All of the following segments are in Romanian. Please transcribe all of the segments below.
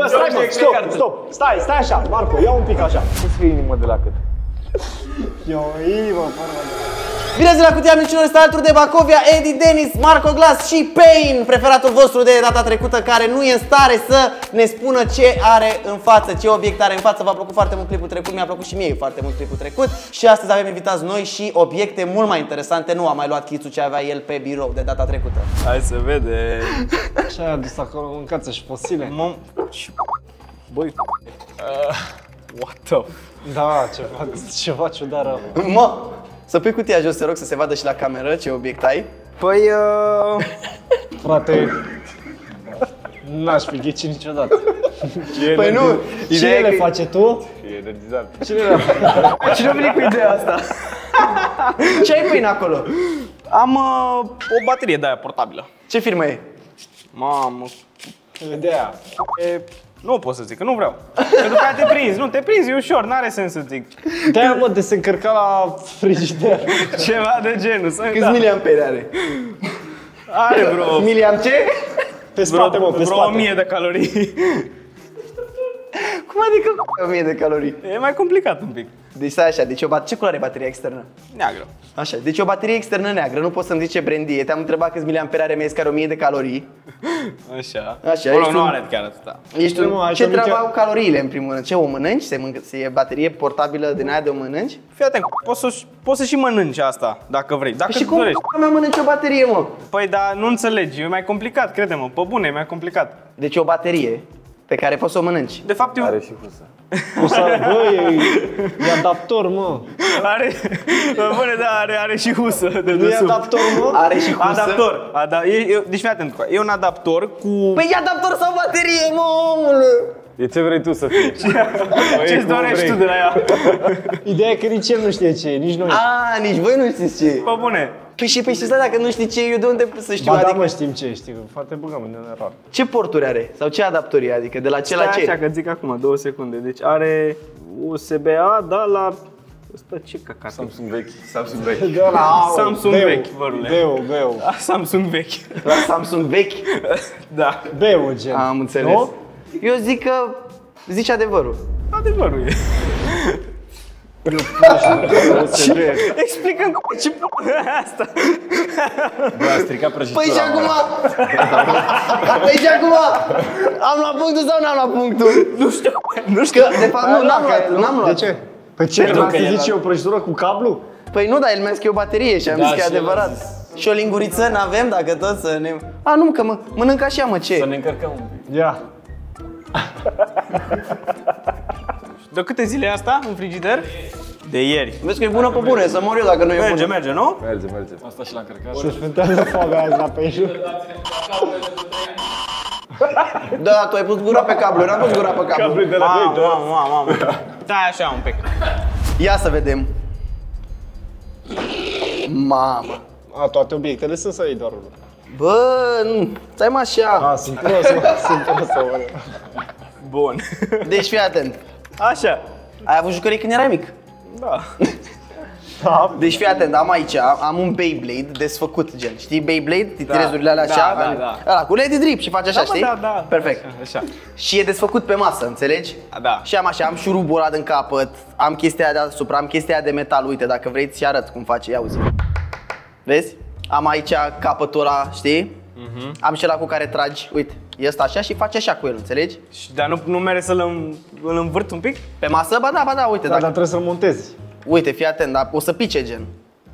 Bă, stai mă, stop. Stai așa, Marco, ia un pic așa. Ce scrie inimă de la cât? E o inimă, formă de... Bine ați la cutia mincilor, este alături de Bacovia, Edi, Denis, Marco Glass și Pain, preferatul vostru de data trecută, care nu e în stare să ne spună ce are în față, ce obiect are în față. V-a plăcut foarte mult clipul trecut, mi-a plăcut și mie foarte mult clipul trecut. Și astăzi avem invitați noi și obiecte mult mai interesante. Nu am mai luat chițul ce avea el pe birou de data trecută. Hai să vede. Ce ai adus acolo, mâncață și fosile? Băi, what the... Da, ceva ciudat. Mă, să pui cutia jos, te rog, să se vadă și la cameră ce obiect ai. Păi, Frate, n-aș fi ghicit niciodată. Păi nu, Cine le face tu? E energizant. Cine a venit cu ideea asta? Ce ai Pain acolo? Am o baterie de aia portabilă. Ce firmă e? Mamă, Ideea. nu pot să zic, că nu vreau. Că după aia te prinzi, te prinzi, e ușor, n-are sens să zic. De-aia, mă, de se încărca la frigider. Ceva de genul, să Câți miliamperi are? Are vreo... Miliam ce? Pe spate, mă, pe vreo spate. 1000 de calorii. Cum adică 1000 de calorii? E mai complicat un pic. Deci stai așa, deci ce culoare e bateria externă? Neagră. Așa, deci o baterie externă neagră, nu poți să-mi zici ce brand e. Te-am întrebat câți miliamperi are, mi-ai zis că are 1000 de calorii. Așa. Așa, Acolo ești nu un- are chiar atâta. Ești un... Hai Ce să treabă mică- au caloriile în primul rând? Ce, o mănânci? E baterie portabilă din aia de o mănânci? Fii atent, poți să și mănânci asta, dacă vrei. Dacă Și cum dorești. mea mănânci o baterie, mă? Păi, dar nu înțelegi, e mai complicat, crede-mă. Pe bune, e mai complicat. Deci o baterie pe care poți să o mănânci. De fapt, eu... Are și husă. Bă, e adaptor, mă. Are, bune, da, are și husă de Nu e desubt. adaptor, mă? Are și husă? Adaptor. Deci fii atent, e un adaptor cu... Păi e adaptor sau baterie, mă, omule? E ce vrei tu să fii. Ce-ți dorești tu de la ea? Ideea e că nici el nu știe ce e, nici noi. A, nici voi nu știți ce e. Pe bune. Păi și stai, dacă nu știi ce e, eu de unde să știu? Ba da, Adică mă, știm ce e, știu. Foarte băgăm în eroare. ce porturi are? Sau ce adaptori e? Adică de la ce la Stai ce? așa, că zic acum, 2 secunde. Deci are USB-A, da, la... Ăsta ce căcat? Samsung vechi. Samsung vechi. De ăla, Samsung vechi, vărule. Beu. Samsung vechi. La Samsung vechi? Da. Beu, gen. Am înțeles. Nu? Eu zic că zici adevărul. Adevărul e. Explică-mi ce asta. Bă, a stricat prăjitura. Păi și acum? Păi și acum? Am luat punctul sau n-am luat punctul? Nu știu. Că, de fapt, nu, n-am luat. N-am luat. De ce? Păi ce, Pentru trebuie că să el zici o prăjitură cu cablu? Păi nu, dar el mi-a zis că e o baterie și am zis că e și el a adevărat. Și o linguriță n-avem dacă tot să ne... A, nu, că mănânc așa, mă, ce? Să ne încărcăm un pic. Ia. De câte zile e asta în frigider? De ieri. Vezi că e bună pe bune, să mor eu dacă nu e bună. Merge, nu? Merge. Asta și l-a încărcat. Se sfântează foamea azi la pești. Da, tu ai pus gura pe cablu, eu n-am pus gura pe cablu. de la noi, da. Mamă. Stai așa un pic. Ia să vedem. Mamă. A, toate obiectele sunt să iei doar unul. Bă, nu, stai mă așa. A, sunt prost, mă. Bun. Deci fii atent. Așa. Ai avut jucării când erai mic? Da. Da. Deci fii atent, am aici, am un Beyblade desfăcut, gen. Știi Beyblade? Titrezurile alea Da, așa? da. Ăla cu Lady Drip și faci așa, Da, știi? da. Perfect. Așa. Și e desfăcut pe masă, înțelegi? Da. Și am așa, am șurubul ăla din capăt, am chestia deasupra, am chestia de metal, uite, dacă vrei ți arăt cum face, ia uzi. Vezi? Am aici capătul ăla, știi? Am și ăla cu care tragi, uite, e ăsta așa și faci așa cu el, înțelegi? Dar nu mere să-l învârt un pic? Pe masă, ba da, uite, Da, dar dacă... trebuie să-l montezi. Uite, fii atent, dar o să pice, gen.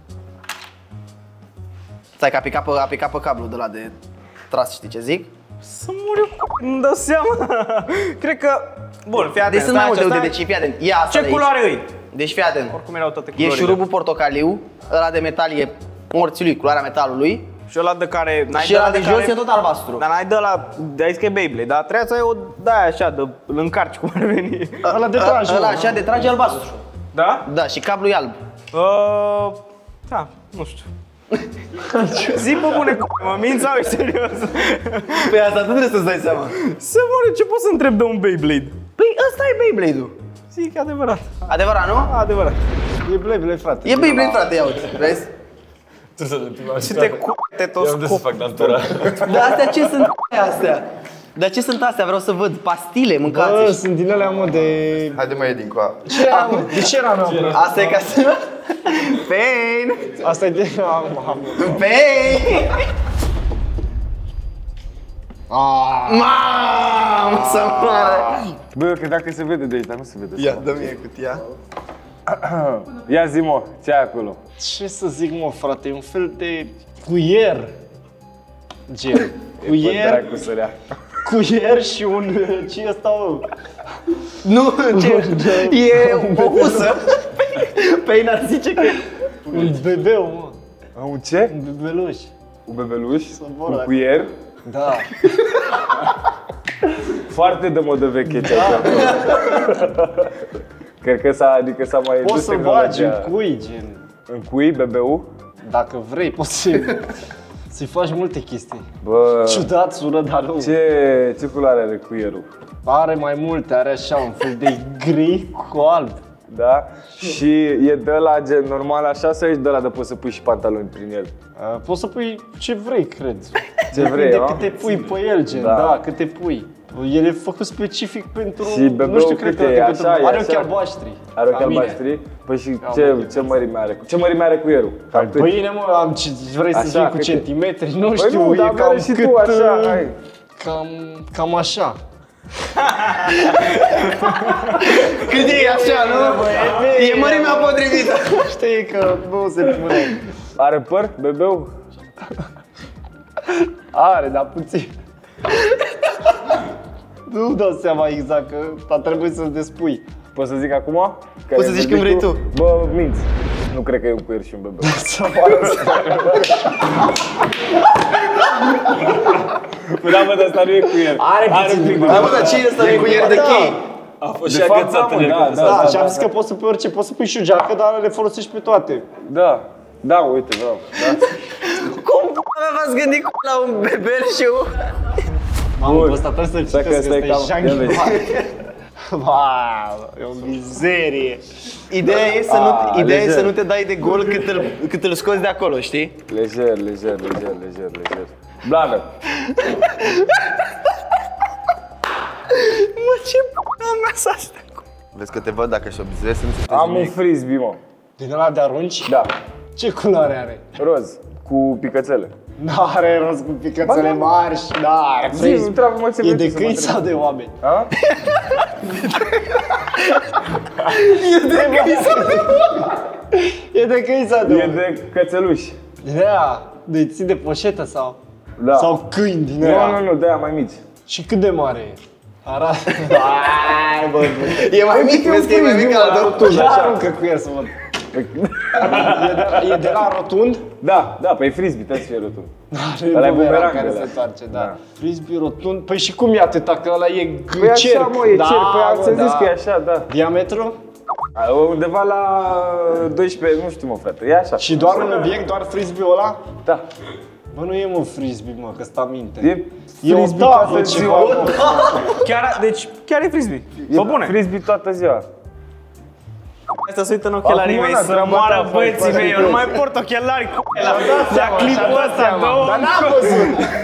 Stai că a picat pe cablu de la de tras, știi ce zic? Să mor eu, nu dau seama. Cred că... Bun, fii atent. Deci sunt mai multe, stai, uite, deci fii atent. Ia asta Ce de aici. culoare îi? Deci fii atent. Oricum erau toate E culorile. șurubul portocaliu, ăla de metal e morții lui, culoarea metalului. Și ăla de care... Și ăla de jos e tot albastru. Dar n-ai de ăla, de aici că e Beyblade, dar trebuie să ai o de-aia așa, de îl încarci cum ar veni. Ăla de trage, Ăla mă. așa de trage albastru. Da? Da, și cablul e alb. Da, nu știu. Zi pe bune, mă minți sau e serios? Păi asta tu trebuie să-ți dai seama. Să mă, ce poți să întreb de un Beyblade? Păi ăsta e Beyblade-ul. Zic adevărat. Adevărat, nu? Adevărat. E Beyblade, frate. E Beyblade, frate, ia uite, vezi? Ce te cu... te tot Eu am de să fac dantura. Dar astea ce sunt astea? Dar ce sunt astea? Vreau să văd. Pastile, Bă, mâncați. sunt din alea, mă, de... Haide mă, Edi, încoa. Ce era, mă? De ce era neapărat? Asta e ca să... Pain! Asta e de... Pain! Mamă, să moară! Bă, eu credeam că se vede de aici, dar nu se vede. Ia, dă-mi e cutia. Ia zi-mă, ce ai acolo? Ce să zic, mă, frate, e un fel de cuier. Gen. Cuier, Dracu sărea. cuier și un... Ce e ăsta, mă? Nu, ce? E o husă. Pain ar zice că... Un bebeu, mă. Un ce? Un bebeluș. Un bebeluș? vorba. Un cuier? Da. Foarte de modă veche ce ai acolo. Cred că s-a mai Poți dus să bagi tehnologia. în cui, gen. În cui, bebeu? Dacă vrei, poți să-i faci multe chestii. Bă, Ciudat sună, dar nu. ce culoare are cuierul? Are mai multe, are așa un fel de gri cu alb. Da? Și e de la gen normal așa sau ești de la de poți să pui și pantaloni prin el? Poți să pui ce vrei, cred. Ce vrei, Depinde nu? cât te pui pe el, gen, Da. da, cât te pui. El e făcut specific pentru, Și bebeul nu știu, cred cât că e? pentru, Așa, e are așa? ochi albaștri. Are ochi ca mine. albaștri? Păi și mine. ce mărime are? Ce mărime are cuierul? Cam cât? Bine, mă, vrei să Așa, zic cu câte? centimetri? Nu Păi știu, nu, e dar cam și cât, tu așa, hai. Cam așa. Cât e așa, nu? E mărimea potrivită. Știi că nu se pune. Are păr, bebeu? Are, dar puțin. Nu-mi dau seama exact, că a trebuit să-l despui. Poți să zic acum? Poți să zici când vrei tu. Bă, minți. Nu cred că e un cuier și un bebeu. Păi da, mă, dar asta nu e cuier. Are un pic de... Da, bă, dar ce e ăsta de cuier de chei? A fost și agățată de Da, și am zis că poți să pui orice, poți să pui și o geacă, dar le folosești pe toate. Da, da, uite, vreau. Da. Cum v-ați gândit la un bebel și un... Mamă, ăsta trebuie să-l Dacă citesc, ăsta ăsta e e cam- ia vezi. Mamă, e o mizerie. Ideea e să nu, ideea e lejer. să nu te dai de gol cât îl scoți de acolo, știi? Lejer. Blană. Mă, ce p***a mea s-a asta? Vezi că te văd dacă și obzezi, nu se Am un frisbee, mă. Din ăla de arunci? Da, Ce culoare are? roz, cu picățele. N-are rost cu picățele mari și n-are. Zi, întreabă-mă ce E vrei de tu să mă câini întrebi. sau de oameni? A? E de câini sau de E oameni? de cățeluși. Din aia, de țin de poșetă sau? Da. Sau câini din aia? Nu, de-aia mai mici. Și cât de mare e? Arată. Hai, bă, E mai mic, vezi că e mai mic al tău. tu. Ia aruncă cu el să văd. E de la rotund? Da, păi frisbee, trebuie să fie rotund. Are Ăla e bumerang bumerang care ăla. se întoarce, da. Da. Frisbee rotund? Păi și cum e atâta? Că ăla e Păi așa, cerc. mă, e Da, cerc, păi am mă, să zis da. că e așa, da. Diametru? Undeva la 12, nu știu, mă, frate, e așa. Și doar un obiect, doar frisbee-ul ăla? Da. Bă, nu e mă frisbee, mă, că sta minte. E o frisbee tavă toată ceva, ziua. mă. Deci chiar e frisbee. Bă, bune. Frisbee toată ziua. Asta se uită în ochelarii Acum, mei na, să treaba moară ta, băieții faci mei. Eu nu mai port ochelari cu ăla. La clipul ăsta, două. Dar n-am văzut!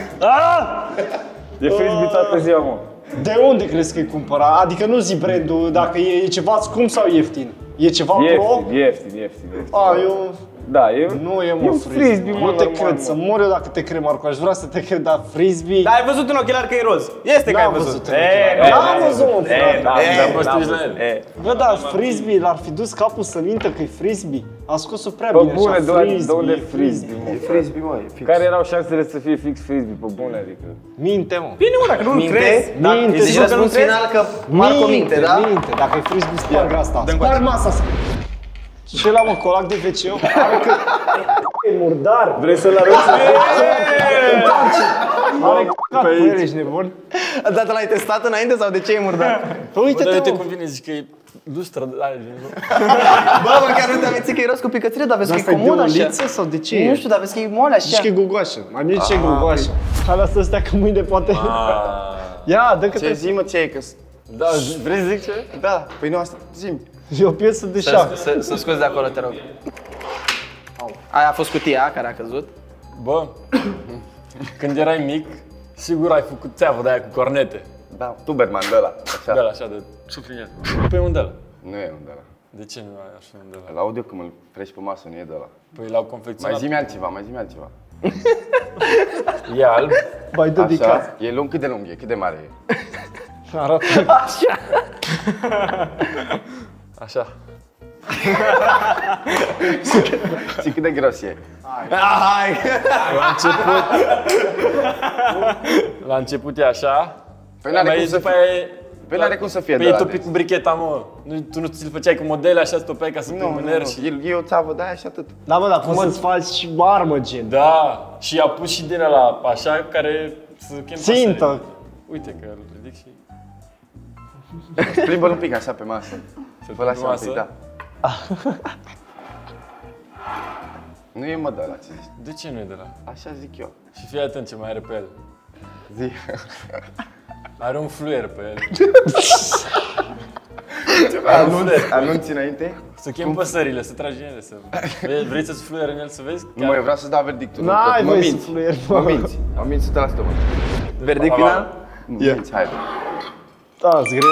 E frisbee toată ziua, mă. De unde crezi că e cumpărat? Adică nu zi brandul, dacă e ceva scump sau ieftin. E ceva pro? Ieftin. A, eu... Da, e Nu e mă un frisbee, mă, nu te normal, cred, mă. să mor eu dacă te cred, Marco, aș vrea să te cred, dar frisbee... Dar ai văzut în ochelari că e roz. Este că ai N-am văzut. văzut în ochelari. N-am văzut, mă, frate. Dar fost tu la el. Bă, dar frisbee, l-ar fi dus capul să mintă că e frisbee. A scos-o prea Pe bine bune, așa, de unde e frisbee, mă? E frisbee, mă, e fix. Care erau șansele să fie fix frisbee, pe bune, adică? Minte, mă. Bine, mă, dacă nu-l Minte? crezi. Minte, Deci sigur că răspuns nu crezi? final că Marco minte, da? Minte, dacă e frisbee, sparg asta. Sparg masa asta. Ce la mă, colac de WC? Are că... E murdar. Vrei să-l arăți? Are c***at pe el, ești nebun? Dar l-ai testat înainte sau de ce e murdar? Păi uite-te, mă. cum vine, zici că e lustră de aia. Bă, măcar nu te aminti că e roz cu picățile, dar vezi că Asta e e de comod o așa. liță sau de ce Nu e? știu, dar vezi că e moale Zici așa. că e gugoașă. Mai bine ce e gugoașă. Hai, lasă astea că mâine poate... Ia, dă câte... Ce zi, mă, ce e că... Da, vrei să zic ce? Da, păi nu asta, zi-mi. E o piesă de șah. Să scoți de acolo, te rog. Aia a fost cutia care a căzut. Bă, când erai mic, Sigur ai făcut țeavă de aia cu cornete. Da, Tuberman de ăla. Așa. De la așa, de sufliniat. Pe unde ăla? Nu e un de ăla. De ce nu ai așa unde ăla? Îl aud eu când îl treci pe masă, nu e de ăla. Păi l-au confecționat. Mai zi-mi altceva, mai zi-mi altceva. E alb. Mai dă de Așa, e lung, cât de lung e, cât de mare e. Arată. Așa. Și cât de gros e. Hai! La început e așa. Păi n-are cum să fie. Păi n-are cum să fie de Păi e ăla, topit deci. cu bricheta, mă. Tu nu ți-l făceai cu modele, așa stopeai ca să pui mâner și... E o țeavă de aia și atât. Da, mă, dar poți să-ți faci și armă, gen. Da, și a pus și din ăla așa, care să chem Țintă. pasăre. Uite că îl ridic și... Plimbă-l un pic așa pe masă. Să-l Fă-l așa pun un pe pic, masă. da. Nu e mă de ăla, ce zici? De ce nu e de la? Așa zic eu. Și fii atent ce mai are pe el. Zi. Are un fluier pe el. Anunți înainte? Să chem păsările, să tragi în ele, să... Vrei să-ți fluier în el să vezi? Nu, mă, eu vreau să dau verdictul. N-ai mă voie să minți. fluieri, Mă bă. minți. Mă minți 100%, mă. Verdict final? Mă minți, haide. Da, zgrema.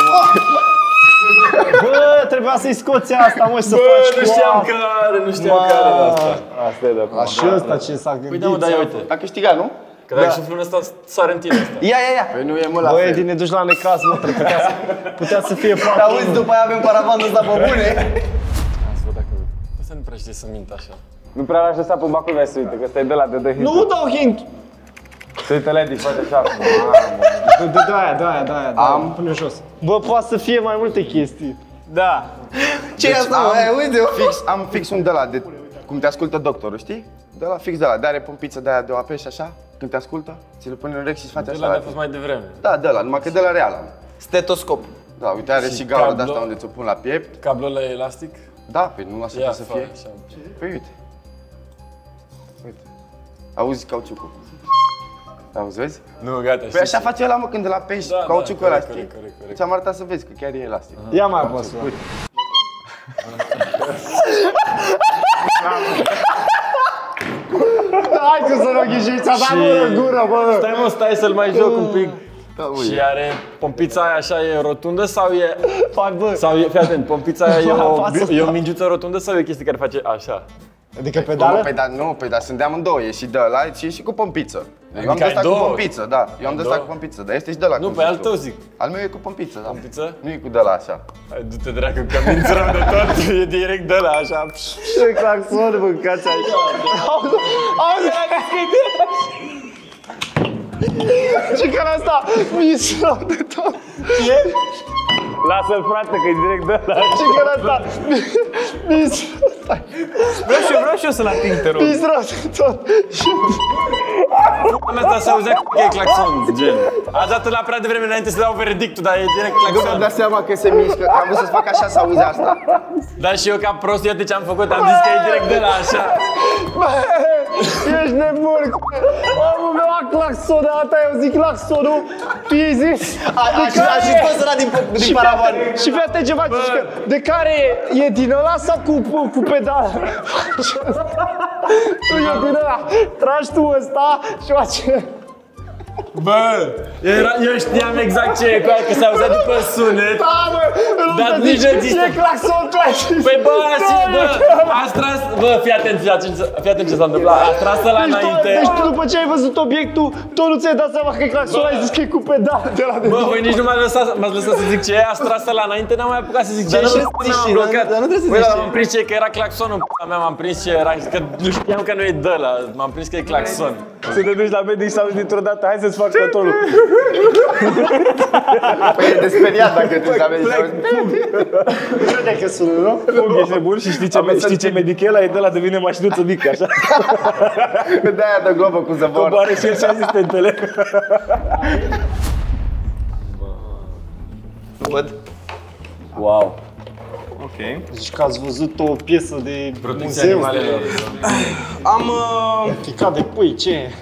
Bă, trebuia să-i scoți asta, mă, și să faci nu cu știam apă. care, nu știam care de asta. Asta e de acum. Și ăsta ce s-a gândit. Păi da, mă, dar ia uite. A câștigat, nu? Că dacă suflul ăsta sare în tine ăsta. Ia! Păi nu e mă la Bă, fel. Edi, ne duci la necaz, mă, putea să fie Te foarte... auzi, după aia avem paravanul ăsta pe bune. Să văd dacă... Ăsta nu prea știe să mint așa. Nu prea l-aș lăsa pe Bacovia să uite, că ăsta e de la de dă hit. Nu dau hint! Se uită Lady, face așa. De aia, Am. pune jos. Bă, poate să fie mai multe chestii. Da. Ce e asta, mă? Uite, Am fix un de la de cum te ascultă doctorul, știi? De la fix de la, de are pompiță de aia de o apeși așa, când te ascultă, ți-l pune în urechi și îți face De așa. la a fost mai devreme. Da, de la, numai că de la real am. stetoscop. Da, uite, are Și și gaură de cablu. asta unde ți-o pun la piept. Cablul ăla e elastic? Da, păi nu așa Ia, să fă, fie. așa. Păi uite. Uite. Auzi cauciucul. Auzi, vezi? Nu, gata, Păi știi așa ce? face ăla, mă, când de la pești Da, cauciucul da, ăla, corect, știi? corect. Ți-am arătat să vezi că chiar e elastic. Ia mai apăsă. Uite. Hai că să roghi și ți-a dat în gură, bă! Stai mă, stai să-l mai joc un pic. Da, Și are pompița aia așa e rotundă sau e... Hai, bă! Sau e, fii atent, pompița aia Apasă. e o mingiuță rotundă sau e o chestie care face așa? Adică Mă, pedală? păi da, nu, păi da, sunt de amândouă, e și de ăla și e și cu pompiță. Eu am Adică de ai asta cu două? pompiță, da. Eu am de asta două? cu pompiță, dar este și de ăla. Nu, cum pe zici al tu. tău zic. Al meu e cu pompiță, da. Pompiță? Nu e cu de la așa. Hai, du-te dracu, că minți rău de tot, e direct de la așa. Ce claxon mâncați aici? Auzi, hai deschide! Ce care asta? Mi-s rău de tot! Lasă-l frate, că e direct de la. Ce care asta? Mi-s Vreau și eu să-l ating, te rog. rău de tot! Am asta să auzea că e claxon, gen. A dat la prea devreme înainte să dau verdictul, dar e direct Nu mi-am claxon. dat seama că se mișcă, am vrut să-ți fac așa să auzi asta. Dar și eu ca prost, iată ce am făcut, am zis că e direct de la așa. Bă, ești nebun! Omul meu a claxonat, eu zic claxonul, tu îi zici? A și scos ăla din paravan. Și fii atent ce faci, că de care e din ăla sau cu pedala? Tu e din ăla, tragi tu ăsta și face... Bă, eu știam exact ce e cu aia, că se auzea după sunet. Da, mă, Dar nu te nici zici, nu există. e claxon, tu ai zis. Păi bă, ați tras, bă, fii atent ce s-a întâmplat, ați tras ăla înainte. Deci tu după ce ai văzut obiectul, tot nu ți-ai dat seama că e claxon, ai zis că e cu pedala de la de... Bă, voi nici nu m-ați lăsat să zic ce e, ați tras ăla înainte, n-am mai apucat să zic ce Dar e nu și trebuie să zici m-am ce, blocat. dar nu trebuie să Băi, zici dar ce. m-am prins ce e, că era claxonul, p***a mea, m-am prins ce era, că nu știam că nu e de ăla, m-am prins că e claxon. Să te duci la medic și auzi dintr-o dată, hai să-ți fac controlul. Păi e de speriat dacă te aveți și auzi. Crede că sună, nu? Fug, ești nebun și știi ce medic e ăla? E de la devine mașinuță mică, așa. De-aia dă globă cu zăvor. Coboare și el și asistentele. Văd. Wow. Ok. Zici că ați văzut o piesă de Protecția muzeu. animalelor. Am... Chicat de pui, ce e?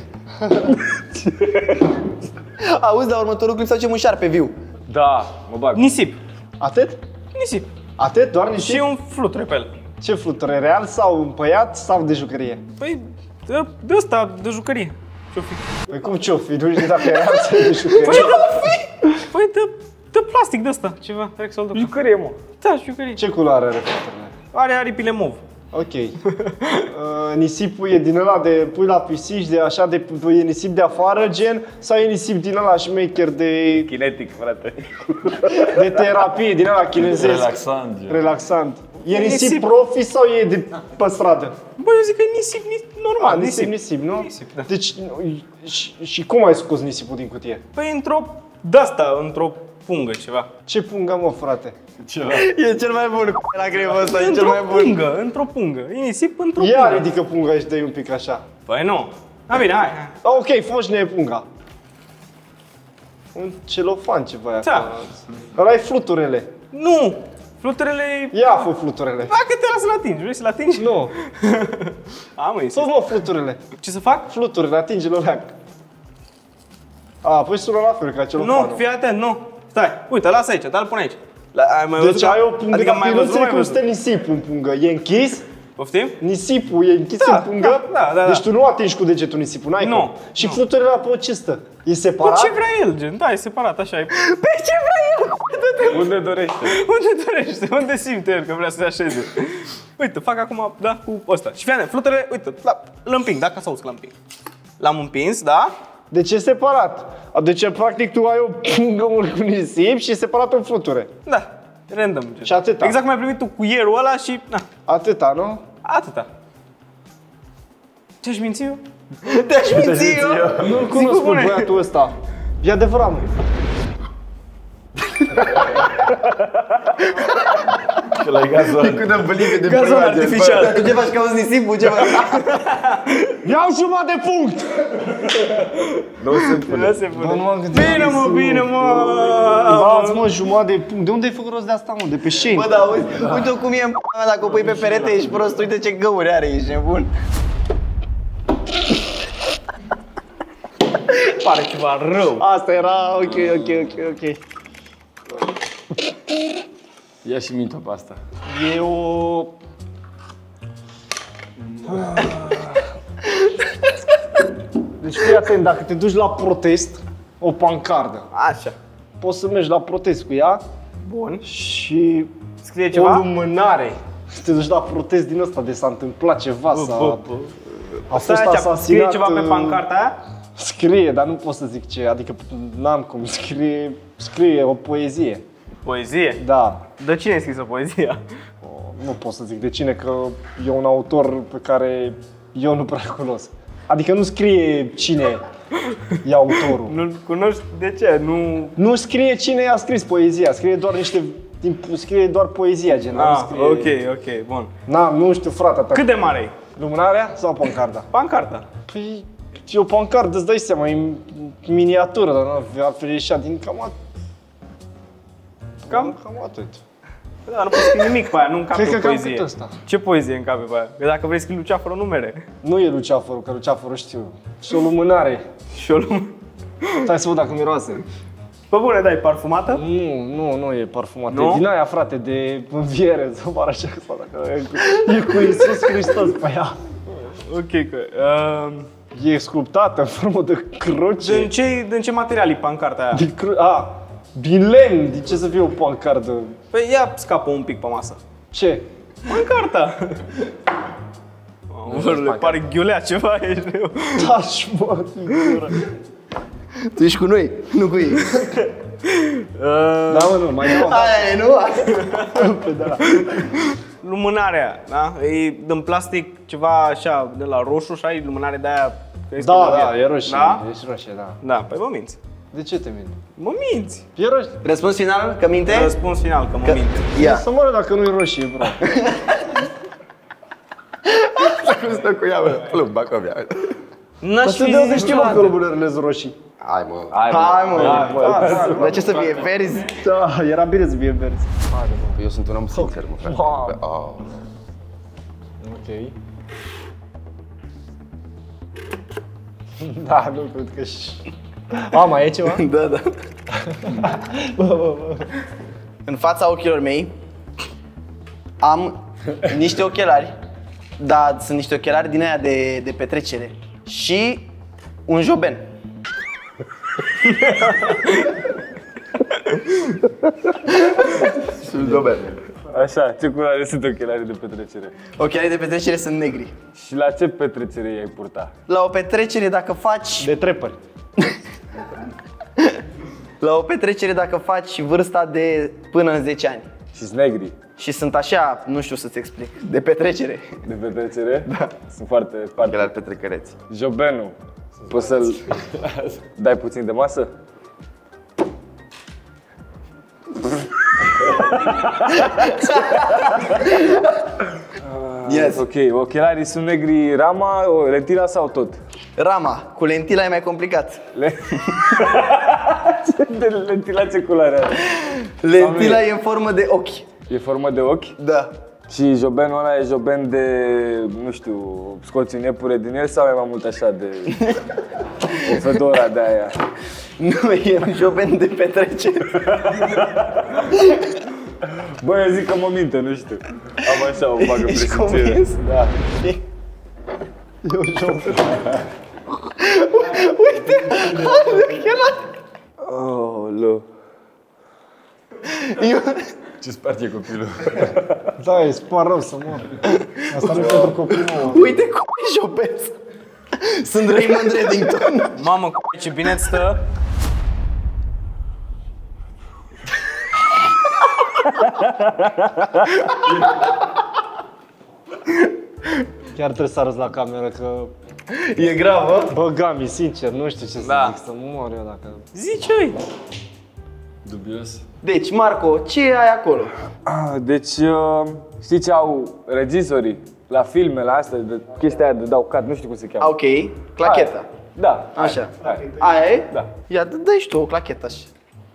Auzi, dar următorul clip să facem un șarpe viu. Da, mă bag. Nisip. Atât? Nisip. Atât? Doar niște? Și un fluture pe el. Ce fluture? Real sau împăiat sau de jucărie? Păi, de ăsta, de jucărie. Ce-o fi? Păi cum ce-o fi? Nu știu dacă era de jucărie. Păi de plastic de ăsta, ceva, Rexall de Jucărie, mă. Da, jucărie. Ce culoare are fetele? Are aripile mov. Ok. Nisipul e din ăla de pui la pisici, de așa, e nisip de afară, gen, sau e nisip din ăla șmecher de Kinetic, frate. terapie, din ăla chinezesc? Relaxant. Relaxant. E nisip nisip profi sau e de pe stradă? Bă, eu zic că e nisip normal, Nisip, nu? Nisip, da. Deci, și cum ai scos nisipul din cutie? Păi într-o pungă ceva. Ce punga, mă, frate? E cel mai bun la grevul ăsta, e cel Într-o mai bun. pungă, într-o pungă. E nisip într-o Ia pungă. ridică punga și dă-i un pic așa. Păi nu. A, bine, hai. Ok, foșne punga. Un celofan ceva e Da. acolo. Ăla e fluturele. Nu! Fluturele... Ia, fă fluturele. Dacă te lasă să-l atingi, vrei să-l atingi? Nu. A, mă, Fă, insist. mă, fluturele. Ce să fac? Fluturele, atinge-l oleac. A, păi sună la fel ca celofanul. Nu, fii atent, nu. Stai, uite, lasă aici, dar-l pun aici. Ai mai Deci văzut ai o pungă, adică mai nu văzut, înțeleg mai cum văzut. stă nisipul în pungă. E închis? Poftim? Nisipul e închis Da, în pungă? da. Deci tu nu atingi cu degetul nisipul, n-ai Nu, cum. Și fluturele la pe ce stă? E separat? Ce vrea el, gen, da, e separat, așa e. Pe ce vrea el? Unde dorește? Unde dorește? Unde simte el că vrea să se așeze? Uite, fac acum, da, cu ăsta. Și fii atent, fluturele, uite, îl împing, da, ca să auzi că l-am împing. L-am împins, da? Deci e separat. Deci practic tu ai o pungă mult cu nisip și e separat în fluture. Da, random. Gen. Și atâta. Exact cum ai primit tu cuierul ăla și, na, Atâta, nu? atâta. Ce-aș minți eu? Te-aș minți eu. Nu-l cunosc pe bune. băiatul ăsta. E adevărat, mă. Că la gazon. Cu de bălive de Gazon băiat, artificial. Tu ce faci, cauzi nisipul, ce faci? Iau jumătate de punct! Nu se pune. Nu se pune. Bă, nu m-am gândit. Bine, mă, bine, mă. Dați, mă, jumătate de punct. De unde ai făcut rost de asta, mă? De pe Shein? Bă, da, uite cum e în p***a, dacă o pui pe perete, ești prost, uite ce găuri are, ești nebun. Pare ceva rău. Asta era, ok. Ia și mintea pe asta. E o... Deci fii atent, dacă te duci la protest, o pancardă. Așa. Poți să mergi la protest cu ea Bun. și Scrie o ceva? lumânare. Să te duci la protest din ăsta, de s-a întâmplat ceva, a fost Stai aici, scrie asasinat... ceva pe pancarta aia? Scrie, dar nu pot să zic ce, adică n-am cum, scrie o poezie. Poezie? Da, De cine ai scris o poezia? nu pot să zic de cine, că e un autor pe care eu nu prea cunosc. Adică nu scrie cine e autorul. Nu cunoști de ce? Nu... Nu scrie cine a scris poezia, scrie doar poezia, gen, nu Ah, scrie... ok, bun. Nu știu, frate, ta. Cât de mare e? Lumânarea sau pancarda? Pancarta. Păi, e o pancardă, îți dai seama, e miniatură, dar nu ar fi ieșit din cam atât. Da, nu poți scrie nimic pe aia, nu încape Cred o că cam poezie. cât ăsta. Ce poezie încape pe aia? Că dacă vrei scrii Luceafără, nu mere. Nu e luceafărul, că luceafărul știu. Și o lumânare. Și o lume. Stai să văd dacă miroase. Pe bune, da, e parfumată? Nu e parfumată. Nu? E din aia, frate, de înviere, să pară așa că dacă e cu Iisus Hristos pe ea. Ok, că... E sculptată în formă de cruce. Din ce material e pancarta aia? Din lemn, de ce să fie o pancardă? Păi ia scapă un pic pe masă. Ce? Pancarta! Mă, pare ghiulea ceva, ești greu. Taci, mă, figură. Tu ești cu noi, nu cu ei. Da, mă, nu, mai dau. Aia e, nu? Lumânarea, da? E din plastic ceva așa, de la roșu și ai lumânare de aia. Da, e roșie, Da? ești roșie, da. Da, păi mă minți. De ce te mint? Mă minți. E roșie. Răspuns mint, că minte? Răspuns final, că mă Că... minți. Ia. Să moară dacă nu e roșie, bro. Cum stă cu ea, bă? Club, Bacovia. N-aș Dar fi de unde zis știu, mă, că niciodată. lumânările sunt roșii? Hai, mă. Hai, mă. De ce să fie verzi? Da, era bine să fie verzi. Eu sunt un om sincer, mă, frate. Wow. Oh. Ok. Da, nu cred că și... mai e ceva? Da. În fața ochilor mei am niște ochelari, dar sunt niște ochelari din aia de petrecere și un joben. Sunt Joben. Așa, ce culoare sunt ochelarii de petrecere? Ochelarii de petrecere sunt negri. Și la ce petrecere i-ai purta? La o petrecere dacă faci... De trepări. La o petrecere dacă faci vârsta de până în 10 ani. Și-s negri Și sunt așa, nu știu să-ți explic, de petrecere. de petrecere? Da. Sunt foarte Ochelari petrecăreți. Jobenul, poți să-l dai puțin de masă? Yes. Ok, ochelarii sunt negri rama, lentila sau tot? Rama, cu lentila e mai complicat. De lentila ce culoare are? Lentila e în formă de ochi. E formă de ochi? Da. Și jobenul ăla e joben de, nu știu, scoți un iepure din el sau e mai mult așa de o fedora de aia? Nu, e un joben de petrecere. Bă, eu zic că mă minte, nu știu. Am așa o vagă Ești presimțire. convins? Da. Uite, are ochelari. Oh, lu. Ce spart e copilul? Da, e spar rău să mor. Asta nu e pentru copilul meu. Uite cum e joben. Sunt Raymond Reddington. Mamă, ce bine îți stă. Chiar trebuie să arăți la cameră că... E gravă? Bă, Gami, sincer, nu știu ce să Da. zic, să mă mor eu dacă... Zice-i. Dubios. Deci, Marco, ce ai acolo? Deci, știi ce au regizorii la filme, la astea, de chestia aia de dau cut, nu știu cum se cheamă. Ok, clacheta. Da. Așa. Hai. Aia e? Da. Ia, dă-i și tu o clachetă așa.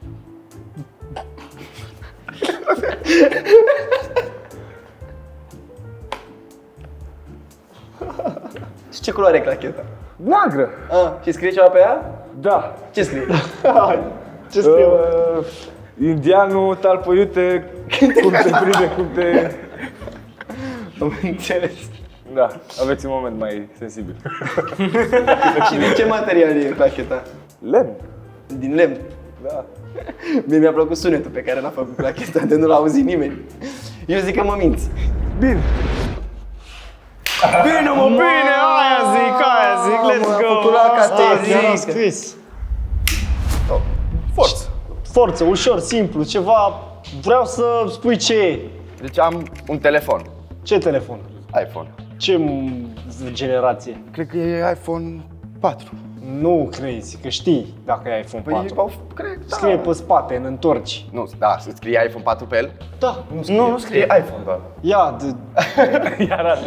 Și ce culoare e clacheta? Neagră. Și scrie ceva pe ea? Da. Ce scrie? Ce scriu? Indianul, talpă iute, cum te prinde, cum te... Am înțeles. Da, aveți un moment mai sensibil. Și din ce material e clacheta? Lemn. Din lemn. Da. Mie mi-a plăcut sunetul pe care l-a făcut clacheta, de nu l-a auzit nimeni. Eu zic că mă minți. Bine. Bine, mă, bine, aia zic, let's go. făcut la Asta catezi. chiar a scris. Forță. Forță, ușor, simplu, ceva... Vreau să spui ce e. Deci am un telefon. Ce telefon? iPhone. Ce generație? Cred că e iPhone 4. Nu crezi, că știi dacă e iPhone 4. Cred, da. Scrie pe spate, în întorci. Nu, da, să scrie iPhone 4 pe el? Da. Nu scrie iPhone doar. Ia, Iar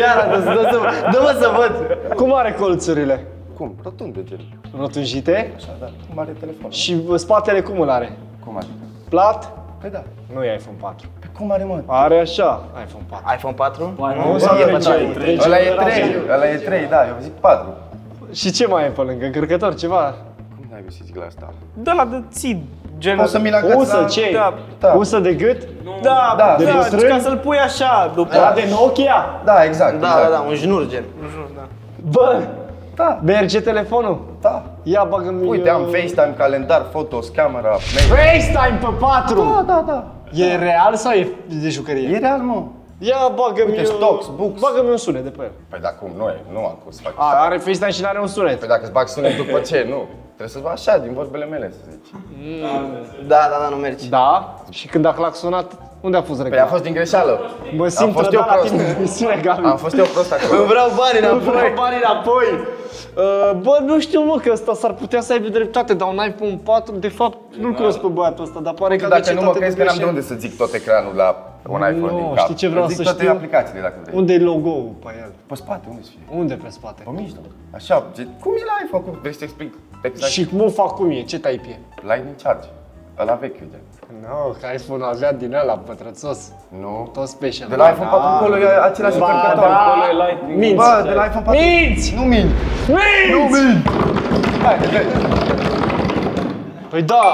dă-mă să văd. cum are colțurile? Cum? Rotund de gen. Rotunjite? Așa, da. Cum are telefonul? Și spatele cum îl are? Cum adică? Plat? Păi da. Nu e iPhone 4. Pe cum are, mă? Are așa, iPhone 4. iPhone 4? Nu, sau e trei Ăla e generații. 3, ăla e 3, da, eu zic 4. Și ce mai e pe lângă? Încărcător, ceva? Cum n-ai să zic la asta? De la de ții, gen... O să mi-l agați Usă, la... ce? Da. Usă de gât? Da, Da, da, de bătrân? ca să-l pui așa după. Da, de Nokia? Da, exact. Da, exact. da, un jnur gen. Bă, Da, merge telefonul? da. Ia bagă-mi... Uite, am FaceTime, calendar, fotos, camera, mail. FaceTime pe 4! Da, da, da. E real sau e de jucărie? E real, mă. Ia bagă-mi... Uite, stocks, books. Bagă-mi un sunet de pe el. Păi da, cum? Nu am cum să fac. Are FaceTime și n-are un sunet. Păi dacă îți bag sunet după ce, nu. Trebuie să-ți bag așa, din vorbele mele, să zici. Da, da, da, nu mergi. Da? Și când a claxonat, unde a fost Păi a reclama? fost din greșeală. Mă simt fost eu trădat la prost. tine în emisiune, Gabi. Am fost eu prost acolo. Îmi vreau bani înapoi. Vreau banii înapoi. Bă, nu știu, mă, că ăsta s-ar putea să aibă dreptate, dar un iPhone 4, de fapt, nu-l cunosc pe băiatul ăsta, dar pare că Dacă nu mă crezi că n-am de unde să zic tot ecranul la un iPhone Nu, din cap. știi ce vreau Zic să toate știu? aplicațiile dacă vrei. Unde e logo-ul pe el? Pe spate, unde să fie? Unde pe spate? Pe mijloc. Așa, cum e la iPhone? Cum vrei să te explic exact? Și cum o fac cum e? Ce type e? Lightning Charge. Ăla vechi, uite. Nu, că iPhone-ul avea din ăla pătrățos. Nu. Tot special. De la iPhone 4 încolo e același încărcător. Minți! Bă, de la iPhone 4. Minți! Nu mint! Nu mint! Hai, hai. Păi da,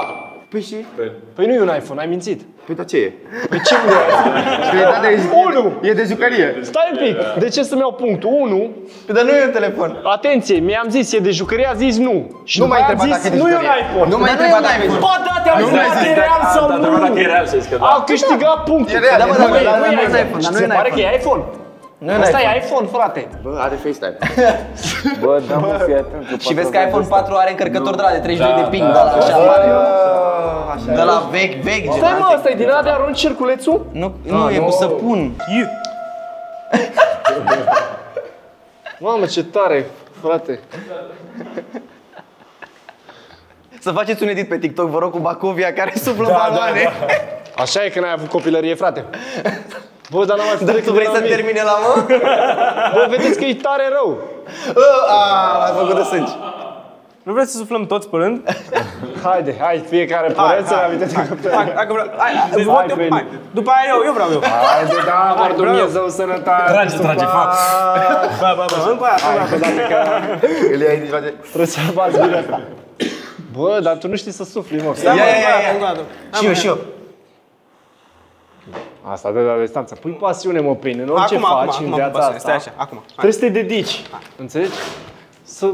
Păi și? Păi nu e un iPhone, ai mințit. Păi dar ce e? Păi ce nu e? E de jucărie. Stai un pic, de ce să-mi iau punctul? 1. Dar nu e un telefon. Atenție, mi-am zis, e de jucărie, a zis nu. Și Nu după m-ai aia a întrebat zis, dacă e de nu e un jucărie. iPhone. Nu m-ai întrebat dacă e de Ba da, te-am zis dacă e real sau nu. Dacă e real, să zici că da. Au câștigat punctul. E real, Da, bă, nu da, e. da, Nu e nu e iPhone. iPhone, dar nu Se e pare iPhone. că e iPhone. Asta e iPhone, frate. Bă, are FaceTime. Bă, da, mă, fii atent. Și vezi că iPhone 4 are încărcător de la de 32 de ping, de la așa mare. De la vechi. Stai mă, ăsta e din ăla de arunci cerculețul? Nu, e cu săpun. Mamă, ce tare, frate. Să faceți un edit pe TikTok, vă rog, cu Bacovia care suflă baloane. Așa e când ai avut copilărie, frate. Bă, dar n-am mai Dar făcut tu vrei să termine la mă? Bă, vedeți că e tare rău. L-ai făcut de sânge. Nu vreți să suflăm toți pe rând? Hai, fiecare părere să ne aminte de copilărie. Dacă vreau. Hai. După aia eu vreau eu. Haide, da, mă, Dumnezeu, sănătate. Trage, fac. Ba, încă o dată. Îl iei nici face. Trebuie să bați bine asta. Bă, dar tu nu știi să sufli, mă. Ia. Încă o dată. Și eu. Asta de la distanță. Pui pasiune, mă, prin în orice faci în viața asta. Stai așa, acum. Trebuie să te dedici. Înțelegi? Să...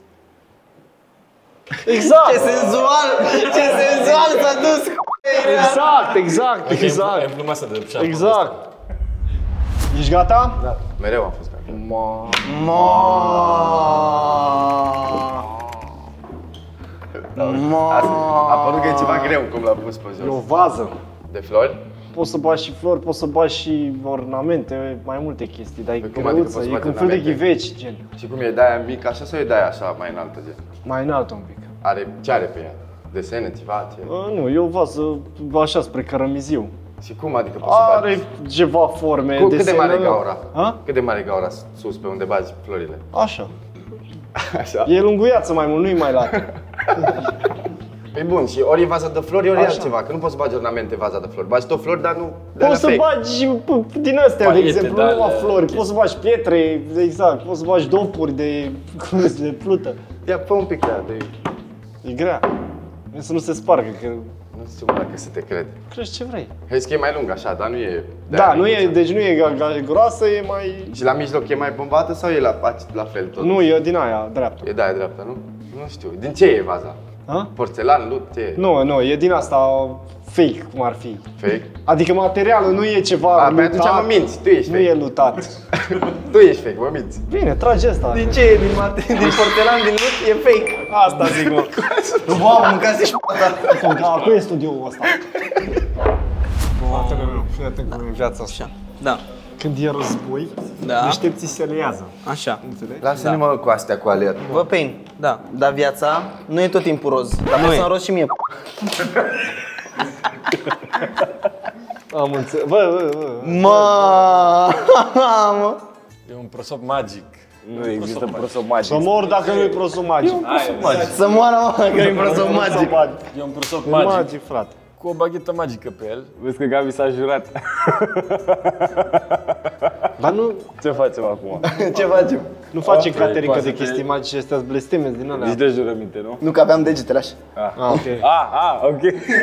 Exact! Ce senzual s-a dus! Exact. E pluma asta de șapte. Exact. Ești gata? Da. Mereu am fost gata. A părut că e ceva greu cum l-a pus pe E o jos. vază. De flori? Poți să bagi și flori, poți să bagi și ornamente, mai multe chestii, dar e Păi cum adică greuță, poți să e bagi un fel de ornamente? ghiveci, gen. Și cum e de-aia mică așa sau e de-aia așa mai înaltă gen? Mai înalt un pic. Ce are pe ea? Desene, ceva, ce? Nu, e o vază așa spre cărămiziu. Și cum adică poți să bagi? Are ceva forme, Cât de desene. mare e gaura? Ha? Cât de mare e gaura sus pe unde bagi florile? Așa. Așa? E lunguiață mai mult, nu-i mai lată. Păi bun, și ori e vaza de flori, ori e altceva, că nu poți să bagi ornamente în vaza de flori. Bagi tot flori, dar nu de Poți să fake. bagi din astea, de Paliete, exemplu, da, numai da, flori, poți să bagi pietre, exact, poți să bagi dopuri de plută. Ia, fă un pic de... E grea. Să nu se spargă, că Nu știu dacă să te cred. crezi ce vrei. Hai că e mai lung așa, dar nu e... Da, nu e, deci nu e groasă, e mai... Și la mijloc e mai bombată sau e la fel tot? Nu, e din aia, dreaptă. E de-aia dreaptă, nu? Nu știu. Din ce e vaza? Ha? Porțelan, lut, ce e? Nu, e din asta fake, cum ar fi. Fake? Adică materialul nu e ceva A, pe lutat. atunci mă minți, tu ești Nu fake. e lutat. Tu ești fake, mă minți. Bine, trage asta. Din ce e? Din portelan, din lut? E fake. Asta zic, mă. Nu, mamă, mâncați și p***a. Da, acum e studioul ăsta. Fii atent cum e viața asta. Da. Când e război, Da. deștepții se leiază. Așa. Înțelegi? Lasă-ne mă cu astea cu aler. Bă, Pain, Da. dar viața nu e tot timpul roz. Dar Nu pot e. să-mi roz și mie. Am înțeles. Bă. Mamă! E un prosop magic. Nu există prosop magic. Să mor dacă nu e prosop magic. Să moară, mă, că e prosop magic. E un prosop E magic. magic, frate. Cu o baghetă magică pe el. Vezi că Gabi s-a jurat. Dar nu, Ce facem acum? Ce facem? nu face caterincă poate de să chestii magice, astea blesteme din alea. Nici de jurăminte, nu? Nu că aveam degetele așa. Ah, ok. Ok.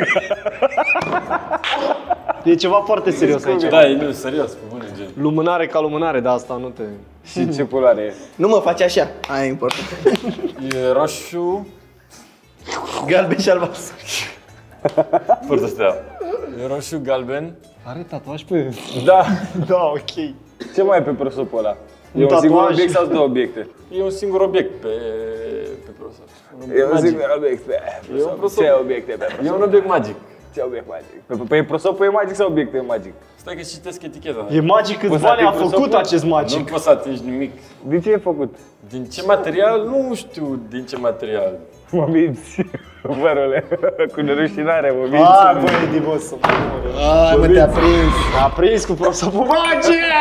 E ceva foarte serios aici. Da, e nu, serios, pe bune, gen. Lumânare ca lumânare, dar asta nu te... Și ce culoare e? Nu mă face așa. Aia e important. E roșu, Galben și albastru. fără stea. E roșu, galben. Are tatuaj pe... Da. Da, ok. Ce mai e pe prosopul ăla? E un tatuaj. singur obiect sau două obiecte? E un singur obiect pe prosop. E un singur obiect pe E un prosop. Ce obiecte pe prosop? E un obiect magic. Ce obiect magic? Pe prosopul e magic sau obiectul e magic? Stai că citesc eticheta. E magic câți Poți bani să a ating făcut prosopul? acest Nu magic. poți să atingi nimic. Din ce e făcut? Din ce material? Nu știu din ce material. Mă minți, vărule, cu nerușinare, mă minți. Hai, băi, Edi, bă, să mă mor. Ai, mă, te-a prins. A prins cu prosopul magic!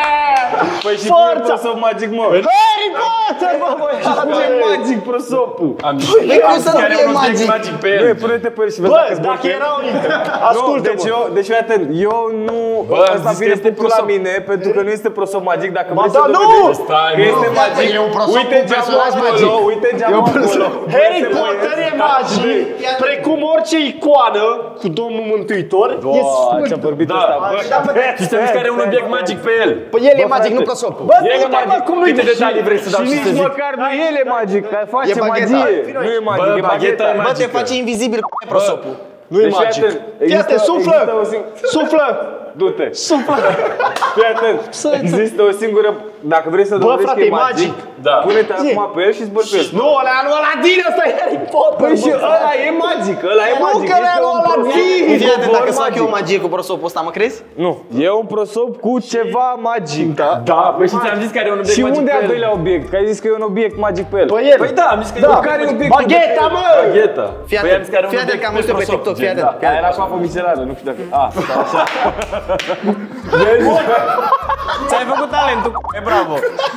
Păi și Forța! pune prosop magic, mă. Harry Potter, mă, Ce magic prosopul. Păi cum să nu fie magic? pe el. Pune-te pe el și vezi Bă, dacă-ți dacă bate. erau... Nu, Ascultă-mă. deci fii atent, eu nu... Ăsta zis că vine este punctul la prosop. mine, pentru că nu este prosop magic, dacă vrei da, să nu! dovedești Stai, că este mă. magic. E un prosop Uite cu geamul personaj acolo, magic. uite geamul acolo. Harry Potter e magic, precum orice icoană cu Domnul Mântuitor. Ce-am vorbit ăsta, bă. Și să zici că are un obiect magic pe el. Păi el e magic, nu prosopul. Bă, El e stai, magic. cum nu-i Câte detalii vrei să dau Și și să nici zic? măcar nu el e magic, că face E bagheta. magie. Nu e magic, Bă, e bagheta bagheta. e Bă, te magică. face invizibil prosopul. Nu e Deci fii magic. atent, Fii atent, suflă! există o sing- Suflă! Du-te. Suflă! Fii atent. Există o singură... Dacă vrei să dovedești frate, că e e magic, magic. Da. pune-te acum pe el și zbori pe el. Nu, ăla nu Aladin, ăsta e Harry Potter! Păi și ăla e magic, ăla e Nu, magic. că ăla este e un Aladin! prosop. Fii atent, dacă Covor să fac eu magic. magie cu prosopul ăsta, mă crezi? Nu, e un prosop cu ceva magic. Da, păi și ți-am zis că are un obiect Și magic unde e pe al el. doilea obiect? Că ai zis că e un obiect magic pe el. Pe el! Păi da, am zis că Da. Care e obiectul? Bagheta, mă! Bagheta. Fii Păi am zis că are atent, un fii atent obiect că am pe văzut pe prosop, TikTok, fii gen, atent. da. Aia era coapă miserală, nu știu dacă... Ah, da, așa. Ți-ai făcut talentul, e bravo.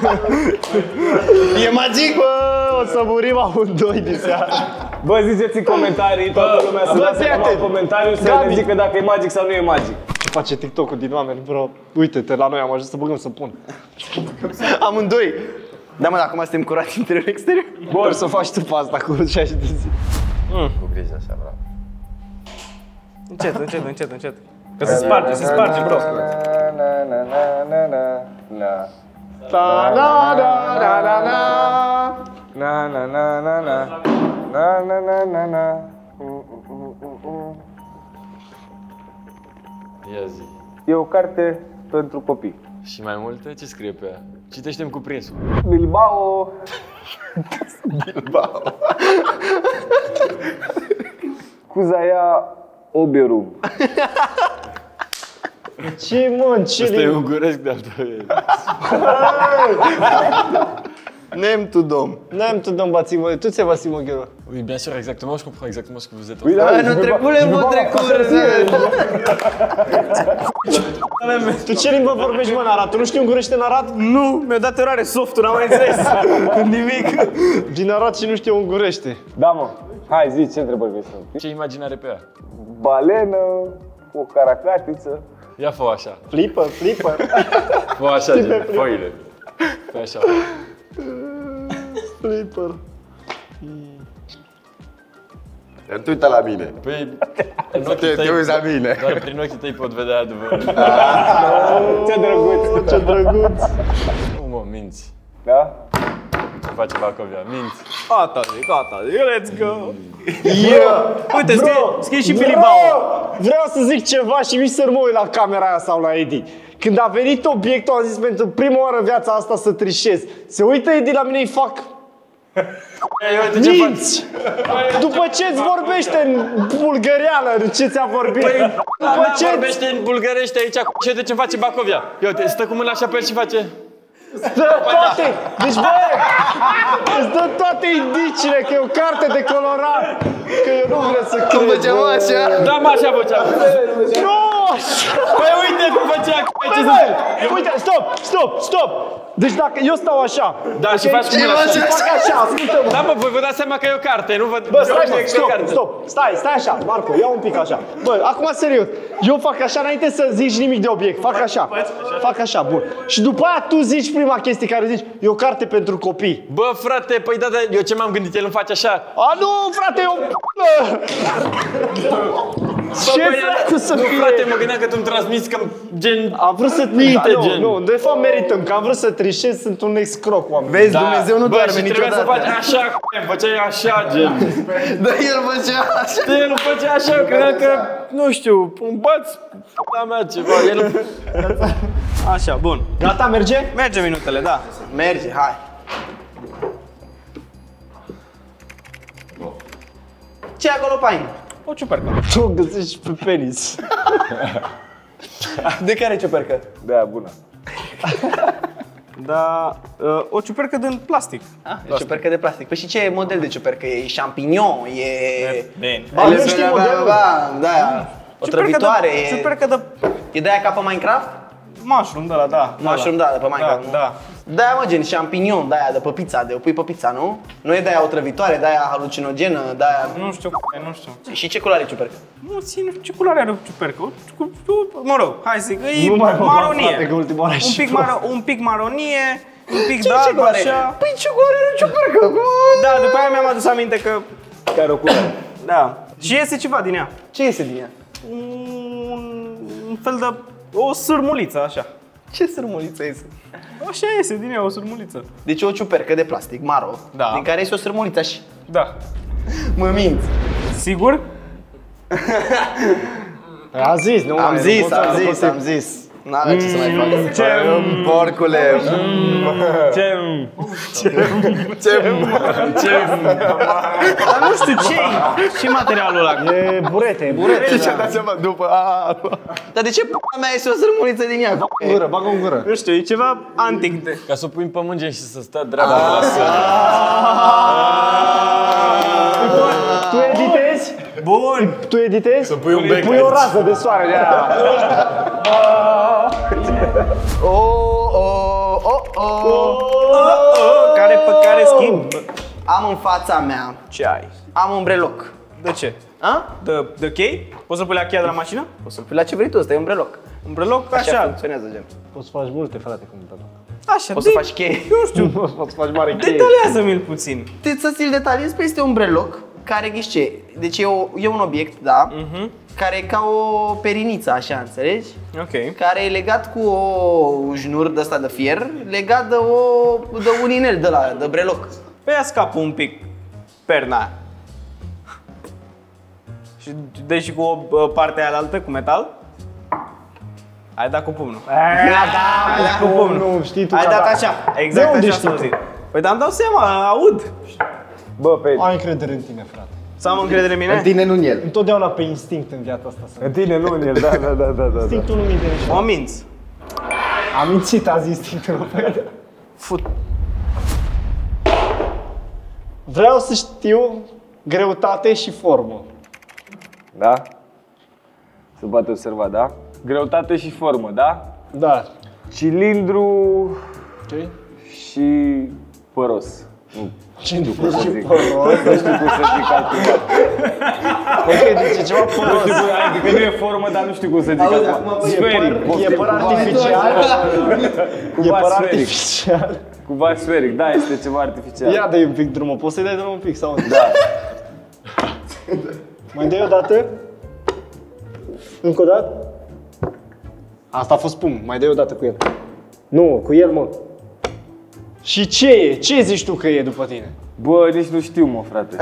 E magic, bă! O să murim amândoi de seară. Bă, ziceți în comentarii, toată lumea să bă, lase fii acum atent. în comentariu să Gabi. ne zică dacă e magic sau nu e magic. Ce face TikTok-ul din oameni, bro? Uite-te, la noi am ajuns să băgăm să pun. Amândoi. Da, mă, acum suntem curați interior-exterior. Bă, să faci tu pe asta cu 60 de zi. Cu grijă așa, bravo. Încet, încet, încet, încet. Că se sparge, bro. Da, da, da, da, da, da. Na na na na na na na na na na. Ia zi. E o carte pentru copii. Și mai multe? Ce scrie pe ea? Citește-mi cuprinsul. Bilbao. Cuzaia Oberum. Ce, mă, ce Asta e limbi? unguresc de-al tău. Nem tu dom. N-am tu dăm bațimă, tu ți-ai bațimă gheoră. Oui, bien sûr, exactement, je comprends exactement ce que vous êtes en Oui, train de da, Nu trebule, mă, trecură. Tu ce limbă vorbești, mă, în Arad? Tu nu știi ungurește în Arad? Nu, mi-a dat eroare softul, n-am mai înțeles. Nimic. Din Arad și nu știe ungurește. Da, mă. Hai, zi, ce întrebări vrei să faci? Ce imagine are pe ea? Balenă, o caracatiță. Ia fă așa. Flipper. Fă așa, gen, foile. Fă așa. Flipper. Te uită la mine. Păi, în ochii Te tăi, uiți la mine. doar prin ochii tăi pot vedea adevărul. Ce drăguț. Ce drăguț. Nu mă, minți. Da? Ce face Bacovia? Minți. Gata, let's go. Uite, scrie și Bilbao. Vreau să zic ceva și mi să mă uit la camera aia sau la Edi. Când a venit obiectul, am zis pentru prima oară în viața asta să trișez. Se uită Edi la mine, îi fac Ei, uite ce faci. minți! După ce-ți vorbește în bulgăreană, ce ți-a vorbit? După Mea ce vorbește în bulgărește aici și uite ce face Bacovia. Ia uite, stă cu mâna așa pe el și face... dă toate! Deci, bă, îți dă toate indiciile că e o carte de colorat. Că eu nu vreau să cred. Făceam așa. Da, mă, așa făcea. Nu! Păi uite cum făcea. Ce să Bă, zic? uite, stop! Deci dacă eu stau așa, Da, și faci cu mâna și așa. fac așa, ascultă-mă. Da, mă, voi vă dați seama că e o carte, nu vă... Bă, stai, mă, Eu știu că e carte. stop, stai așa, Marco, ia un pic așa. Bă, acum serios, eu fac așa înainte să zici nimic de obiect, fac așa, bun. Și după aia tu zici prima chestie care zici, e o carte pentru copii. Bă, frate, păi da, eu ce m-am gândit, el îmi face așa. A, nu, frate, eu... Ce dracu să Nu, fie? frate, mă gândeam că tu-mi transmiți că gen... Am vrut să Minte, nu, gen. nu, de fapt merităm, că am vrut să trișez, sunt un excroc, oameni. Vezi, Dumnezeu nu Bă, doarme și trebuia să niciodată. faci așa, făceai așa, gen. Da, el făcea așa. El nu făcea așa, eu credeam că, nu știu, un băț, la mea ceva, el... Așa, bun. Gata, merge? Merge minutele, da. Merge, hai. Ce e acolo, Pain? O ciupercă. Tu găsești pe penis. De care ciupercă? Da, bună. Da, o ciupercă din plastic. Ah, e ciupercă de plastic. Păi și ce model de ciupercă? E champignon, e... Bine. Ba, nu știu modelul. Da, o trăvitoare, e... Ciupercă de... E de aia ca pe Minecraft? Mushroom de la, da. Mushroom, da, de pe Minecraft, nu? Da. De-aia, mă, gen champignon, de-aia de pe pizza, de o pui pe pizza, nu? Nu e de-aia otrăvitoare, de-aia halucinogenă, de-aia... Nu știu, nu știu. Și ce culoare e ciupercă? Nu țin, nu știu ce culoare are o ciupercă. Mă rog, hai să zic, e Nu mai mă frate, maronie. că ultima oară și Un pic maronie, un pic Ce dalb, culoare? așa. Păi ce culoare are o ciupercă? Da, după aia mi-am adus aminte că... Care o culoare. Da. Și iese ceva din ea. Ce iese din ea? Un fel de... o sârmuliță, așa. Ce sârmuliță iese? Așa iese din ea, o sârmuliță. Deci o ciupercă de plastic maro, Da. din care iese o sârmuliță și... Da. Mă minți. Sigur? Am zis, nu Am mai, zis, nu pot am să- zis, am zis. N-avea ce să mai fac. Ce porcule! Dar nu știu ce materialul ăla. E burete, burete. Ce-a dat seama după? Dar de ce p***a mea iese o sârmuliță din ea? În gură, bagă în gură. Nu știu, e ceva antic de... Ca să o pui în pământ gen și să stea dreapta la sân. Tu editezi? Bun! Tu editezi? Să pui un bec Pui o aici. rază de soare de aia. Care pe care schimb? Am în fața mea, Ce ai? am un breloc. De ce? A? De chei? Poți să pui la cheia de la mașină? Poți să pui la ce vrei tu, ăsta e un breloc. Un breloc? Așa Așa. funcționează, gen. Poți să faci multe, frate, cum te Așa. Poți să faci cheie. Nu știu. Poți să faci mare cheie. Detaliază-mi-l puțin. Să ți-l detaliez, pe este un breloc care, ghiși ce, deci e un obiect, da, care e ca o periniță, așa, înțelegi? Ok. Care e legat cu o șnur de ăsta de fier, legat de un inel de la, de breloc. Păi ia scapă un pic perna aia. Și deci și cu partea aia altă, cu metal? Ai dat cu pumnul. Ai dat cu pumnul. Nu, știi tu Ai că dat da. așa, exact De unde așa știi s-a tu? auzit. Păi dar îmi dau seama, aud. Bă, pe Ai încredere în tine, frate. Să am încredere în În mine? tine, nu în el. Întotdeauna pe instinct în viața asta. în tine, nu în el, da. Instinctul nu minte niciodată. Mă minți. Am mințit azi instinctul. Fut. Vreau să știu greutate și formă. Da? Se poate observa, da? Greutate și formă, da? Da. Cilindru Ce? și păros. Nu Ce știu cum să zic. păros? Nu știu cum să zic altceva. Ok, deci e ceva Nu păros. știu cum, adică nu e formă, dar nu știu cum să zic Auzi, acum. acum, Sferic. E păr artificial. E Cumva păr sferic. artificial. Cumva sferic, da, este ceva artificial. Ia dă-i un pic drumul. Poți să-i dai drumul un pic sau? Da. Mai dai o dată? Încă o dată? Asta a fost pum. Mai dai o dată cu el. Nu, cu el, mă. Și ce e? Ce zici tu că e după tine? Bă, nici nu știu, mă, frate.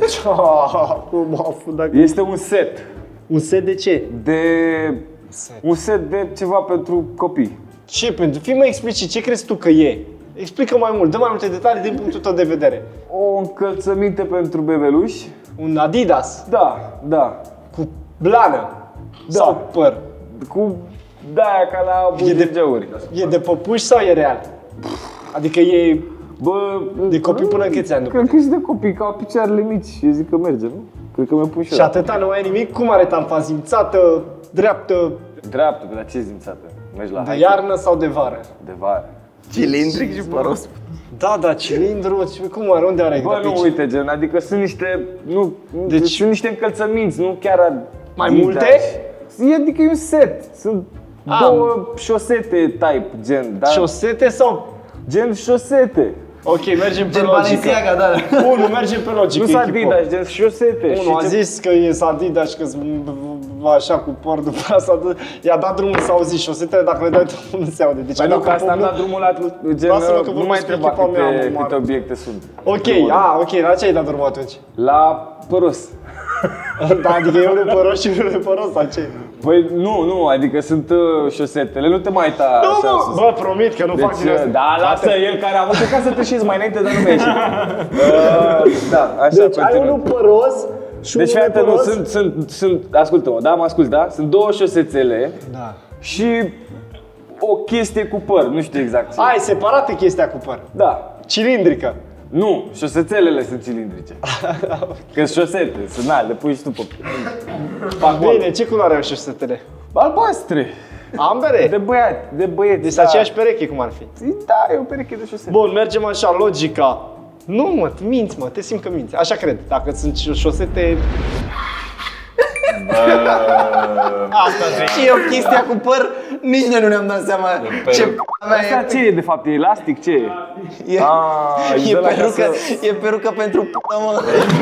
Cum m-a fundat? Este un set Un set de ce? de... Un set de ceva pentru copii. Ce pentru? Fii mai explici, ce crezi tu că e? Explică mai mult, dă mai multe detalii din punctul tău de vedere. O încălțăminte pentru bebeluși. Un Adidas Da. cu blană sau păr. Cu de-aia ca la bugegeuri. E de păpuși sau e real? Adică e Bă, de copii până în câți ani după? cred că și de copii, ca picioarele mici. Eu zic că merge, nu? Cred că mi-a pus și Și atâta, nu ai nimic? Cum are tampa? Zimțată, dreaptă, dreaptă, dar ce zimțată? Mergi la de hiking iarnă sau de vară? de vară. Cilindric și păros. Da, cilindru, cum are? Unde are? Bă, nu, uite, gen, adică sunt niște, Deci- sunt niște încălțăminți, nu chiar Mai Adidas. multe? Adică e un set, sunt două șosete type, gen, da? Șosete sau? Gen șosete. Ok, mergem pe Gen logică. Balenciaga, da. Unu, mergem pe logică. Nu sunt Adidas, gen șosete. Unu a zis că e Adidas și că așa cu păr după asta, i-a dat drumul să auzi șosetele, dacă le dai drumul nu se aude. Deci Păi ai nu, dat că cu asta am pumnul. dat drumul la, gen, Lasă-mă că nu vorbesc mai cu întreba echipa mea, mă, câte obiecte sunt. Ok, ok, la ce ai dat drumul atunci? La păros. Da, adică e unul păros și unul păros, sau ce? Păi nu, adică sunt șosetele, nu te mai uita Nu, așa. mă, bă, promit că nu fac din Deci, asta. da, lasă el care a avut ca să trășiți mai înainte, dar nu mi-a ieșit. Da, așa, Deci ai continuă. unul păros și Deci, unul fii atent, nepăros. sunt, ascultă-mă, da, mă ascult, da? Sunt două șosețele Da. și o chestie cu păr, nu știu exact ce. Ai separată chestia cu păr. Da. Cilindrică. Nu, șosețelele sunt cilindrice. Că șosete, sunt le pui și tu pe... Bine, ce culoare au șosetele? Albastre. Ambele? De băiat, de băieți. Deci da. aceeași pereche cum ar fi. Da, e o pereche de șosete. Bun, mergem așa, logica. Nu mă, minți mă, te simt că minți. Așa cred, dacă sunt șosete... Asta și eu chestia cu păr, nici noi nu ne-am dat seama ce p***a mea Asta ce e de fapt? E elastic? Ce e? e. Ah, E perucă, e perucă pentru p***a, mă.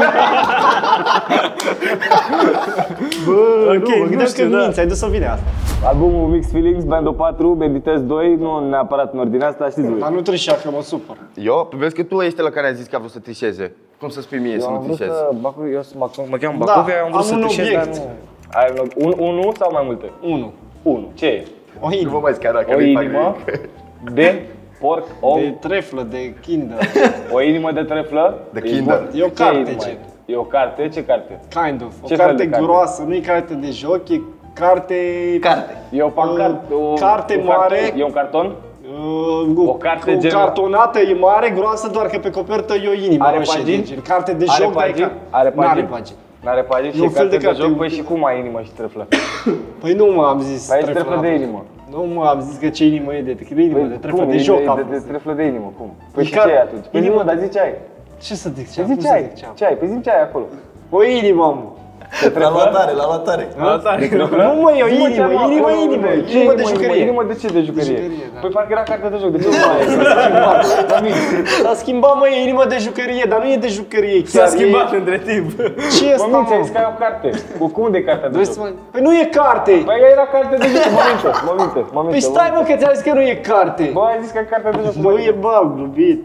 Bă, nu, mă gândeam că minți, ai dus-o bine asta. Albumul Mixed Feelings, Bando 4, Meditez 2, nu neapărat în ordinea asta, știți voi. Dar nu trișa, că mă supăr. Eu? Vezi că tu ești la care a zis că a vrut să trișeze. Cum să spui mie să nu trișez? Eu mă cheamă Bacovia, am vrut am să un trișez, dar obiect. nu. Ai unul sau mai multe? 1. 1. Ce e? O Nu vă inimă. mai scara că O nu-i fac inimă nimic. de porc, om, De treflă, de kinder. o inimă de treflă. De Kinder. E o Ce carte, inimă ce? e? E o carte? Ce carte? Kind of. O Ce fel carte de carte? groasă, nu e carte de joc, e carte... Carte. E o pancarte, Carte mare. E un carton? O carte gen- cartonată e mare, groasă, doar că pe copertă e o inimă Are roșie, pagini? gen carte de Are joc, dar e pagini? ca... Are N-are pagini? pagini. N-are pagini și E e un fel carte de de carte. joc, păi și cum ai inimă și treflă? Păi nu mă, am zis Păi ai treflă treflă la- de inimă. Nu mă, am zis că ce inimă e de inimă, de treflă cum? de joc am De fost. treflă de inimă, cum? Păi E și ca- ce ai atunci? Păi zi inimă mă, dar zi ce ai? Ce să zic, ce Păi am? zi Cum ce să ai? zic, ce am? Ce ai? Păi zi ce ai acolo? O inimă, mă. La luatare, la luatare. Nu mă, e o Zi, mă, ce inimă, am inimă, acolo? inimă, Ce inimă de jucărie. Inimă de ce de jucărie? jucărie, da. Păi parcă era carte de joc, de ce nu mai ai? S-a schimbat, mă, e inimă de jucărie, dar nu e de jucărie chiar. S-a schimbat între timp. Ce e Mă asta, minți, ai zis mă? că ai o carte. Cum de cartea de Vrei joc? să mă- Păi nu e carte. Păi era carte de joc, mă minte. Păi stai, mă, că ți-am zis că nu e carte. Bă, ai zis că ai cartea de joc. Nu e, bă, am glubit.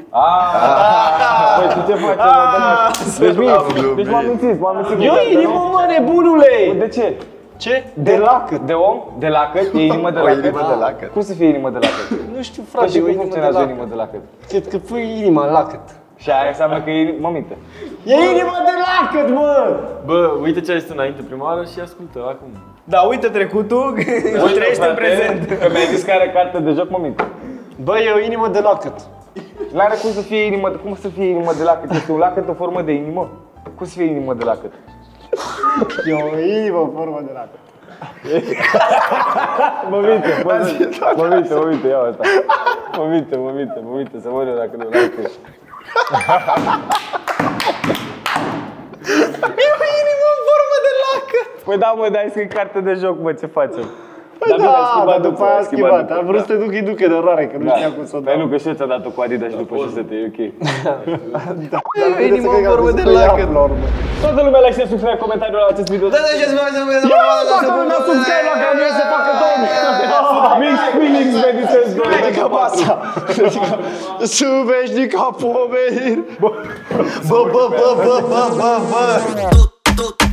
Păi tu ce faci? Deci minți, deci m-am mințit. E o inimă, mă, nebunule. De ce? Ce? De lacăt. De om? De lacăt? E inimă de O lacăt? inimă de lacăt. Cum să fie inimă de lacăt? Nu știu, Păi frate, și e o cum inimă de funcționează o lacăt. inimă de lacăt? Cred că pui inima în lacăt. Și aia înseamnă că e inimă... Mă minte. E inima de lacăt, mă! Bă, uite ce ai zis înainte prima oară și ascultă acum. Da, uite trecutul, trăiește în prezent. Că mi-ai zis că are carte de joc, mă minte. Bă, e o inimă de lacăt. N-are cum să fie inimă, cum să fie inimă de lacăt? Este un lacăt în formă de inimă? Cum să fie inimă de lacăt? E o inimă în formă de lacăt. Mă minte, ia asta. Mă minte, să mă dacă nu l-ai pus. E o inimă în formă de lacăt. Păi da, mă, dai scrie carte de joc, mă, ce facem? Păi bine, ai da, schimbat dar după aia a schimbat. Am vrut să te duc ducă de rare, că nu știam cum să o Păi dau. nu, că și eu ți-am dat-o cu Adidas și după șosete, e ok. E o inimă în formă de lacăt. Toată lumea like și subscribe comentariul la acest video. Da, da, și Toată lumea subscribe la canal să facă 2000. Mix Feelings, Meditez 2. Ridică masa! Suveșnica pomeniri! Bă, bă, bă, bă, bă, bă, bă.